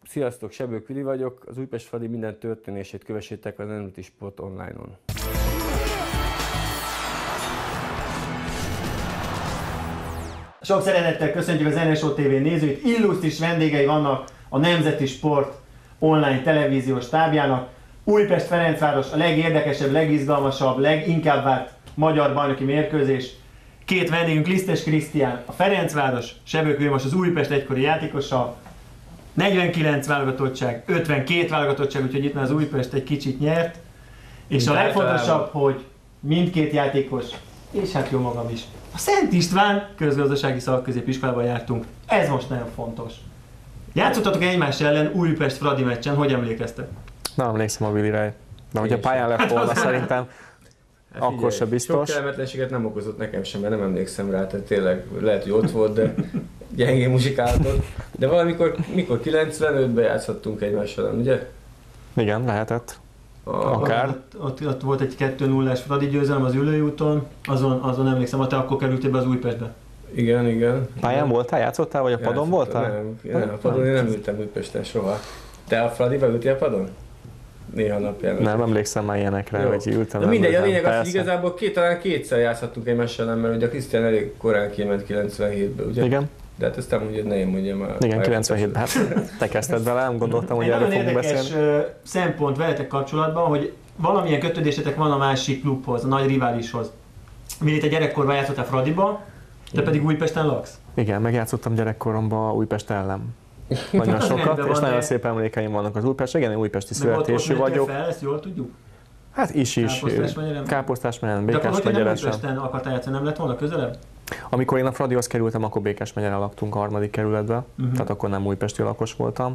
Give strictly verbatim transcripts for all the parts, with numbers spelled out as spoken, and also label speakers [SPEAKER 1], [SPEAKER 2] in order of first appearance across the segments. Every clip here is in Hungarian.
[SPEAKER 1] Sziasztok, Sebők Vili vagyok, az Újpest Fradi minden történését kövessétek az en el té Sport online-on.
[SPEAKER 2] Sok szeretettel köszöntjük az en es o té vé nézőit, illusztris vendégei vannak a Nemzeti Sport online televíziós stábjának. Újpest-Ferencváros a legérdekesebb, legizgalmasabb, leginkább várt magyar bajnoki mérkőzés. Két vendégünk, Lisztes Krisztián, a Ferencváros, Sebők Vili most az Újpest egykori játékosa. negyvenkilenc válogatottság, ötvenkét válogatottság, úgyhogy itt már az Újpest egy kicsit nyert. És a legfontosabb, hogy mindkét játékos, és hát jó magam is, a Szent István közgazdasági szakközépiskolában jártunk. Ez most nagyon fontos. Játszottatok egymás ellen Újpest-Fradi meccsen, hogy emlékeztek?
[SPEAKER 3] Nem emlékszem a Vilire, de hogyha pályán lett volna szerintem,
[SPEAKER 1] Hát
[SPEAKER 3] akkor
[SPEAKER 1] figyelj,
[SPEAKER 3] se biztos.
[SPEAKER 1] Sok kellemetlenséget nem okozott nekem sem, mert nem emlékszem rá, tehát tényleg lehet, hogy ott volt, de gyengén muzsikáltott. De valamikor, mikor kilencvenötben játszottunk egymás ellen, ugye?
[SPEAKER 3] Igen, lehetett.
[SPEAKER 1] A,
[SPEAKER 3] Akár.
[SPEAKER 2] Ott, ott, ott volt egy kettő nullás Fradi győzelem az Üllői úton, azon, azon emlékszem, te akkor kerültél be az Újpestbe.
[SPEAKER 1] Igen, igen.
[SPEAKER 3] Pályán voltál, játszottál, vagy a padon
[SPEAKER 1] Játszottam,
[SPEAKER 3] voltál?
[SPEAKER 1] Nem, nem, a padon én nem ültem Újpesten soha. Te a Fradiba ültél a padon? Néha napján.
[SPEAKER 3] Nem emlékszem már ilyenekre,
[SPEAKER 1] Jó.
[SPEAKER 3] hogy ültem.
[SPEAKER 1] De mindegy, a
[SPEAKER 3] ültem.
[SPEAKER 1] lényeg az, hogy
[SPEAKER 3] Persze.
[SPEAKER 1] igazából két, talán kétszer játszhattunk egymás ellen, mert ugye a Krisztián elég korán kiment kilencvenhétben, ugye?
[SPEAKER 3] Igen,
[SPEAKER 1] De hát ezt nem mondjad, ne én mondjam már.
[SPEAKER 3] igen, kilencvenhétben. Hát te kezdted vele, nem gondoltam, hogy
[SPEAKER 2] Egy
[SPEAKER 3] erről
[SPEAKER 2] nagyon
[SPEAKER 3] fogunk
[SPEAKER 2] érdekes
[SPEAKER 3] beszélni.
[SPEAKER 2] ö, szempont veletek kapcsolatban, hogy valamilyen kötődésetek van a másik klubhoz, a nagy riválishoz. Vili, te gyerekkorban játszottál Fradiba, te pedig Újpesten laksz.
[SPEAKER 3] Igen, megjátszottam gyerekkoromban Újpest ellen. Nagyon
[SPEAKER 2] Az
[SPEAKER 3] sokat,
[SPEAKER 2] rendben
[SPEAKER 3] és
[SPEAKER 2] van,
[SPEAKER 3] nagyon
[SPEAKER 2] de-
[SPEAKER 3] szép emlékeim vannak az Újpest. Igen, én újpesti
[SPEAKER 2] Meg ott, ott
[SPEAKER 3] születésű
[SPEAKER 2] mentél
[SPEAKER 3] vagyok.
[SPEAKER 2] fel, ezt jól tudjuk?
[SPEAKER 3] Hát is is.
[SPEAKER 2] Káposztásmegyeren?
[SPEAKER 3] Káposztásmegyeren,
[SPEAKER 2] De akkor, hogyha nem
[SPEAKER 3] Békásmegyeresen.
[SPEAKER 2] Újpesten akartál játszani, nem lett volna közelebb?
[SPEAKER 3] Amikor én a Fradihoz kerültem, akkor Békásmegyeren laktunk a harmadik kerületben,
[SPEAKER 2] Uh-huh.
[SPEAKER 3] tehát akkor nem újpesti lakos voltam,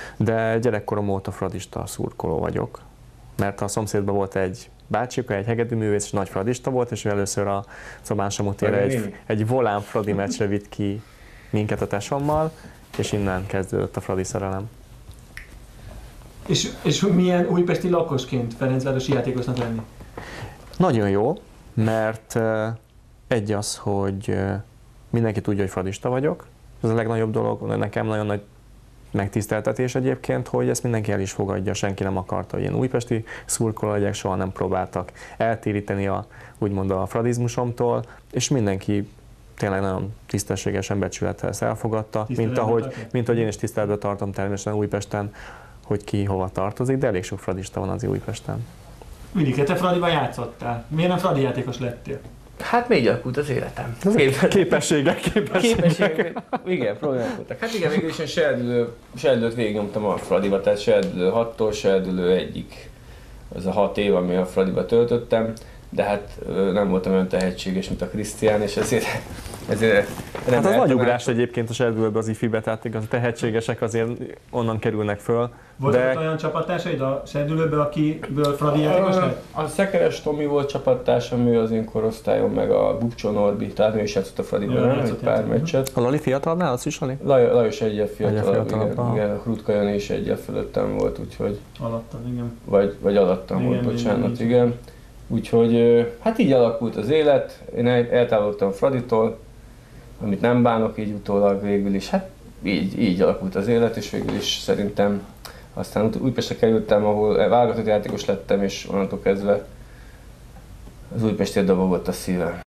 [SPEAKER 3] de gyerekkorom óta fradista szurkoló vagyok, mert a szomszédban volt egy bácsika, egy hegedűművész, és nagy fradista volt, és ő először a Szobán Samutére egy, egy volán fradi meccsre vitt ki minket a tesommal, és innen kezdődött a fradi szerelem.
[SPEAKER 2] És, és milyen újpesti lakosként Ferencvárosi játékosnak lenni?
[SPEAKER 3] Nagyon jó, mert eh, egy az, hogy eh, mindenki tudja, hogy fradista vagyok, ez a legnagyobb dolog, nekem nagyon nagy megtiszteltetés egyébként, hogy ezt mindenki el is fogadja, senki nem akarta, hogy én újpesti szurkoló legyek, soha nem próbáltak eltéríteni a, úgymond a fradizmusomtól, és mindenki tényleg nagyon tisztességesen, becsülettel ezt elfogadta, mint
[SPEAKER 2] Tiszteletben
[SPEAKER 3] ahogy,
[SPEAKER 2] tartja?
[SPEAKER 3] mint ahogy én is tiszteletben tartom természetesen Újpesten, hogy ki hova tartozik, de elég sok fradista van az Újpesten.
[SPEAKER 2] Vili, te Fradiban játszottál. Miért nem Fradi játékos lettél?
[SPEAKER 1] Hát még alakult az életem.
[SPEAKER 3] Képességek, képességek.
[SPEAKER 1] Képességek. Igen, problémák voltak. Hát igen, végül is én serdülő, serdülőt végignyomtam a Fradiba, tehát serdülő hattól serdülő egyik. Az a hat év, ami a Fradiba töltöttem, de hát ö, nem voltam olyan tehetséges, mint a Krisztián, és ezért, ezért
[SPEAKER 3] Hát az nagy
[SPEAKER 1] eltaláltam.
[SPEAKER 3] ugrás egyébként a serdülőbe az ifibe, tehát igaz, a tehetségesek azért onnan kerülnek föl.
[SPEAKER 2] Voltak
[SPEAKER 3] De
[SPEAKER 2] ott olyan csapattársaid a serdülőbe, akiből Fradi játékos lett?
[SPEAKER 1] A, a Szekeres Tomi volt csapattársam, ő az én korosztályom, meg a Bukcsó Norbi, tehát ő is játszott a Fradiban,
[SPEAKER 2] Ja,
[SPEAKER 1] nem?
[SPEAKER 2] játszott,
[SPEAKER 1] Egy pár
[SPEAKER 2] játszott.
[SPEAKER 1] meccset.
[SPEAKER 3] a Lali fiatalabb nálasz is, Lali?
[SPEAKER 1] Laj, Lajos egyel fiatalabb,
[SPEAKER 3] fiatalabb,
[SPEAKER 1] igen,
[SPEAKER 3] aha.
[SPEAKER 1] igen, a Krutka Jani is egyel fölöttem volt, úgyhogy,
[SPEAKER 2] Alattad, igen.
[SPEAKER 1] vagy, vagy alattam
[SPEAKER 2] Igen,
[SPEAKER 1] volt,
[SPEAKER 2] igen,
[SPEAKER 1] bocsánat,
[SPEAKER 2] igen.
[SPEAKER 1] igen. Úgyhogy ö, hát így alakult az élet, én el- eltávolodtam Fraditól, amit nem bánok így utólag végül is, hát így, így alakult az élet, és végül is szerintem aztán ut- Újpestre kerültem, ahol válogatott játékos lettem, és onnantól kezdve az Újpestért dobogott a szívem.